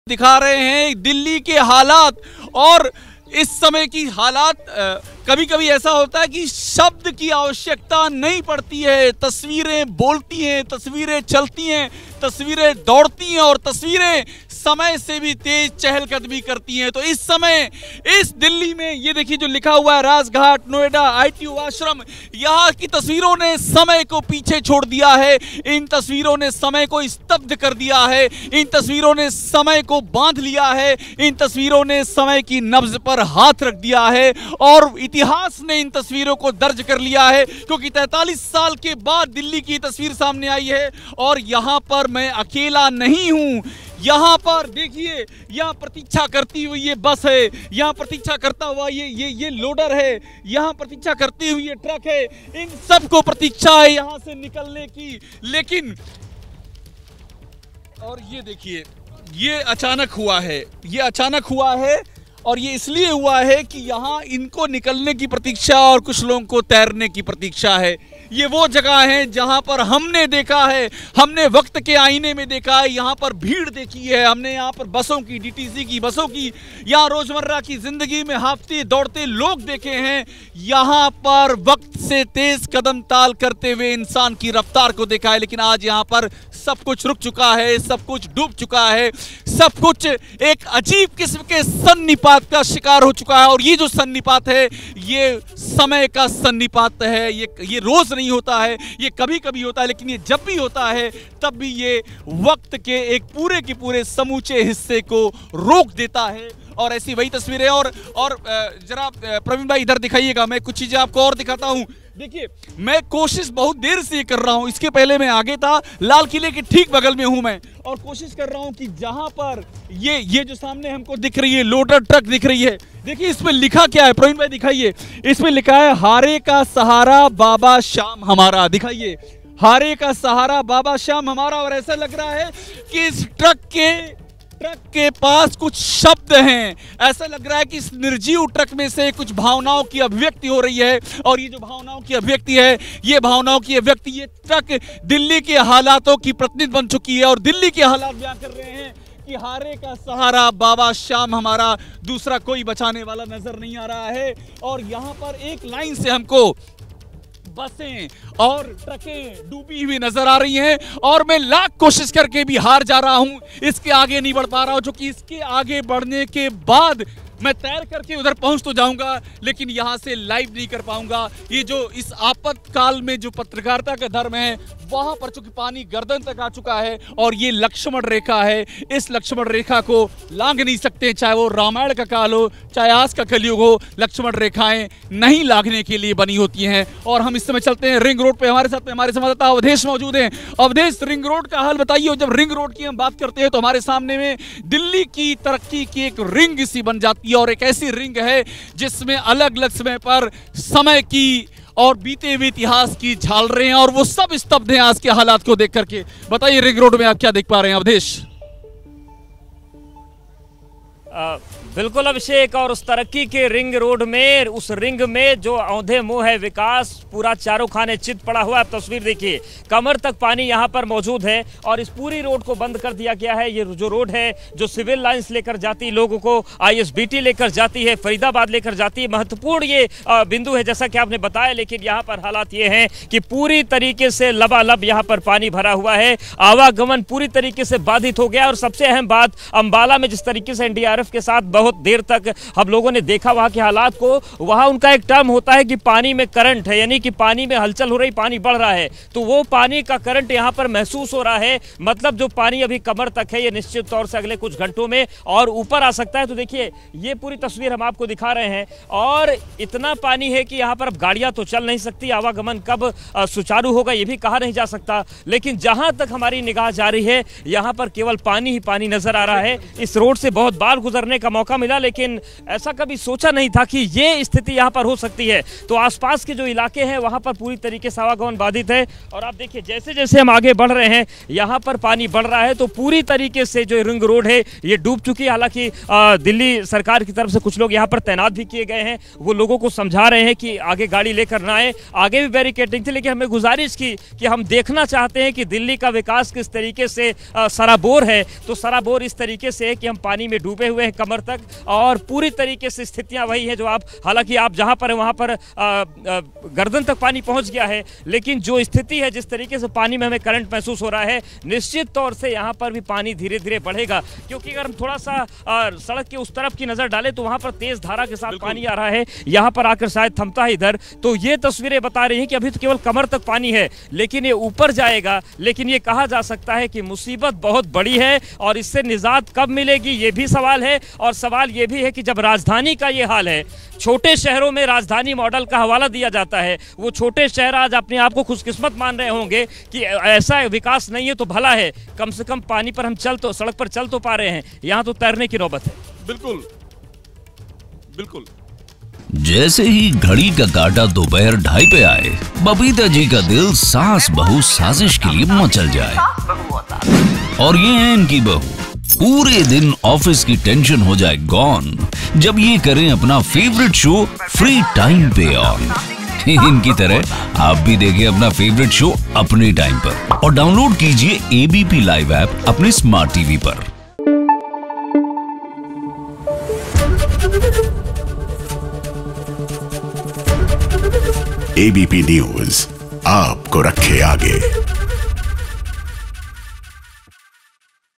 दिखा रहे हैं दिल्ली के हालात। और इस समय की हालात, कभी कभी ऐसा होता है कि शब्द की आवश्यकता नहीं पड़ती है, तस्वीरें बोलती हैं, तस्वीरें चलती हैं, तस्वीरें दौड़ती हैं और तस्वीरें समय से भी तेज चहलकदमी करती हैं। तो इस समय इस दिल्ली में ये देखिए जो लिखा हुआ है राजघाट, नोएडा, ITO आश्रम, यहाँ की तस्वीरों ने समय को पीछे छोड़ दिया है। इन तस्वीरों ने समय को स्तब्ध कर दिया है, इन तस्वीरों ने समय को बांध लिया है, इन तस्वीरों ने समय की नब्ज पर हाथ रख दिया है और इतिहास ने इन तस्वीरों को दर्ज कर लिया है। क्योंकि 43 साल के बाद दिल्ली की तस्वीर सामने आई है और यहाँ पर मैं अकेला नहीं हूँ। यहाँ पर देखिए, यहाँ प्रतीक्षा करती हुई ये बस है, यहाँ प्रतीक्षा करता हुआ ये लोडर है, यहाँ प्रतीक्षा करती हुई ये ट्रक है, इन सबको प्रतीक्षा है यहाँ से निकलने की। लेकिन और ये देखिए, ये अचानक हुआ है, ये अचानक हुआ है और ये इसलिए हुआ है कि यहाँ इनको निकलने की प्रतीक्षा और कुछ लोगों को तैरने की प्रतीक्षा है। ये वो जगह है जहाँ पर हमने देखा है, हमने वक्त के आईने में देखा है, यहाँ पर भीड़ देखी है हमने, यहाँ पर बसों की, DTC की बसों की, यहाँ रोजमर्रा की जिंदगी में हाफते दौड़ते लोग देखे हैं। यहाँ पर वक्त से तेज कदम ताल करते हुए इंसान की रफ्तार को देखा है। लेकिन आज यहाँ पर सब कुछ रुक चुका है, सब कुछ डूब चुका है, सब कुछ एक अजीब किस्म के सन्निपात का शिकार हो चुका है। और ये जो सन्निपात है, ये समय का सन्निपात है। ये रोज नहीं होता है, ये कभी कभी होता है, लेकिन ये जब भी होता है तब भी ये वक्त के एक पूरे के पूरे समूचे हिस्से को रोक देता है। और ऐसी वही तस्वीरें। और जरा प्रवीण भाई इधर दिखाइएगा, मैं कुछ चीजें आपको और दिखाता हूं। देखिए, मैं कोशिश बहुत देर से कर रहा हूं, इसके पहले मैं आगे था, लाल किले के ठीक बगल में हूं मैं, और कोशिश कर रहा हूं कि जहां पर ये जो सामने हमको दिख रही है लोडर ट्रक दिख रही है, देखिए इसमें लिखा क्या है, प्रवीण भाई दिखाइए। इसमें लिखा है हारे का सहारा बाबा श्याम हमारा। दिखाइए, हारे का सहारा बाबा श्याम हमारा। और ऐसा लग रहा है कि इस ट्रक के पास कुछ शब्द हैं। ऐसा लग रहा है कि इस निर्जीव ट्रक में से कुछ भावनाओं की अभिव्यक्ति हो रही है। और ये जो भावनाओं की अभिव्यक्ति है, ये भावनाओं की अभिव्यक्ति, ये ट्रक दिल्ली के हालातों की प्रतिनिधि बन चुकी है और दिल्ली के हालात बयां कर रहे हैं कि हारे का सहारा बाबा श्याम हमारा, दूसरा कोई बचाने वाला नजर नहीं आ रहा है। और यहाँ पर एक लाइन से हमको बसें और ट्रकें डूबी हुई नजर आ रही हैं और मैं लाख कोशिश करके भी हार जा रहा हूं, इसके आगे नहीं बढ़ पा रहा हूं। क्योंकि इसके आगे बढ़ने के बाद मैं तैर करके उधर पहुंच तो जाऊंगा, लेकिन यहां से लाइव नहीं कर पाऊंगा। ये जो इस आपातकाल में जो पत्रकारिता का धर्म है, वहां पर चूंकि पानी गर्दन तक आ चुका है और ये लक्ष्मण रेखा है, इस लक्ष्मण रेखा को लांघ नहीं सकते, चाहे वो रामायण का काल हो, चाहे आज का कलयुग हो, लक्ष्मण रेखाएं नहीं लांघने के लिए बनी होती हैं। और हम इस समय चलते हैं रिंग रोड पे, हमारे साथ में हमारे संवाददाता अवधेश मौजूद हैं। अवधेश, रिंग रोड का हाल बताइए। और जब रिंग रोड की हम बात करते हैं तो हमारे सामने में दिल्ली की तरक्की की एक रिंग सी बन जाती है और एक ऐसी रिंग है जिसमें अलग अलग समय पर समय की और बीते हुए इतिहास की झालरें हैं और वो सब स्तब्ध हैं आज के हालात को देख करके। बताइए, रिंग रोड में आप क्या देख पा रहे हैं अवधेश? बिल्कुल अभिषेक, और उस तरक्की के रिंग रोड में, उस रिंग में जो औंधे मुंह है विकास, पूरा चारों खाने चित पड़ा हुआ है। तस्वीर देखिए, कमर तक पानी यहाँ पर मौजूद है और इस पूरी रोड को बंद कर दिया गया है। ये जो रोड है जो सिविल लाइंस लेकर जाती है लोगों को, ISBT लेकर जाती है, फरीदाबाद लेकर जाती है, महत्वपूर्ण ये बिंदु है जैसा कि आपने बताया। लेकिन यहाँ पर हालात ये हैं कि पूरी तरीके से लबालब यहाँ पर पानी भरा हुआ है, आवागमन पूरी तरीके से बाधित हो गया। और सबसे अहम बात, अंबाला में जिस तरीके से NDRF के साथ बहुत देर तक हम लोगों ने देखा वहां के हालात को, वहां उनका एक टर्म होता है कि पानी में करंट है, यानी कि पानी में हलचल हो रही, पानी बढ़ रहा है, तो वो पानी का करंट यहां पर महसूस हो रहा है। मतलब जो पानी अभी कमर तक है, ये निश्चित तौर से अगले कुछ घंटों में और ऊपर आ सकता है। तो देखिए, ये पूरी तस्वीर हम आपको दिखा रहे हैं और इतना पानी है कि यहां पर अब गाड़ियां तो चल नहीं सकती, आवागमन कब सुचारू होगा ये भी कहा नहीं जा सकता। लेकिन जहां तक हमारी निगाह जा रही है, यहां पर केवल पानी ही पानी नजर आ रहा है। इस रोड से बहुत बार गुजरने का मौका मिला, लेकिन ऐसा कभी सोचा नहीं था कि ये स्थिति यहाँ पर हो सकती है। तो आसपास के जो इलाके हैं वहाँ पर पूरी तरीके से आवागमन बाधित है। और आप देखिए जैसे जैसे हम आगे बढ़ रहे हैं यहाँ पर पानी बढ़ रहा है, तो पूरी तरीके से जो रिंग रोड है ये डूब चुकी है। हालांकि दिल्ली सरकार की तरफ से कुछ लोग यहाँ पर तैनात भी किए गए हैं, वो लोगों को समझा रहे हैं कि आगे गाड़ी लेकर ना आए। आगे भी बैरिकेडिंग थी, लेकिन हमें गुजारिश की कि हम देखना चाहते हैं कि दिल्ली का विकास किस तरीके से सराबोर है। तो सराबोर इस तरीके से है कि हम पानी में डूबे हुए हैं कमर तक, और पूरी तरीके से स्थितियां वही है जो आप, हालांकि आप जहां पर है वहां पर गर्दन तक पानी पहुंच गया है, लेकिन जो स्थिति है, जिस तरीके से पानी में हमें करंट महसूस हो रहा है, निश्चित तौर से यहां पर भी पानी धीरे धीरे बढ़ेगा। क्योंकि अगर हम थोड़ा सा सड़क के उस तरफ की नजर डालें तो वहां पर तेज धारा के साथ पानी आ रहा है, यहां पर आकर शायद थमता है इधर। तो ये तस्वीरें बता रही हैं कि अभी तो केवल कमर तक पानी है, लेकिन ये ऊपर जाएगा। लेकिन ये कहा जा सकता है कि मुसीबत बहुत बड़ी है, और इससे निजात कब मिलेगी ये भी सवाल है। और सवाल ये भी है कि जब राजधानी का ये हाल है, छोटे शहरों में राजधानी मॉडल का हवाला दिया जाता है, वो छोटे शहर आज अपने आप को खुशकिस्मत मान रहे होंगे कि ऐसा विकास नहीं है तो भला है, कम से कम पानी पर हम सड़क पर चल तो पा रहे हैं, यहाँ तो तैरने की नौबत है। बिल्कुल बिल्कुल। जैसे ही घड़ी का काटा दोपहर 2:30 पे आए, बबीता जी का दिल सास बहू साजिश के लिए मचल जाए। और ये है इनकी बहू, पूरे दिन ऑफिस की टेंशन हो जाए गॉन जब ये करें अपना फेवरेट शो फ्री टाइम पे ऑन। इनकी तरह आप भी देखें अपना फेवरेट शो अपने टाइम पर, और डाउनलोड कीजिए एबीपी लाइव ऐप अपने स्मार्ट टीवी पर। एबीपी न्यूज आपको रखे आगे।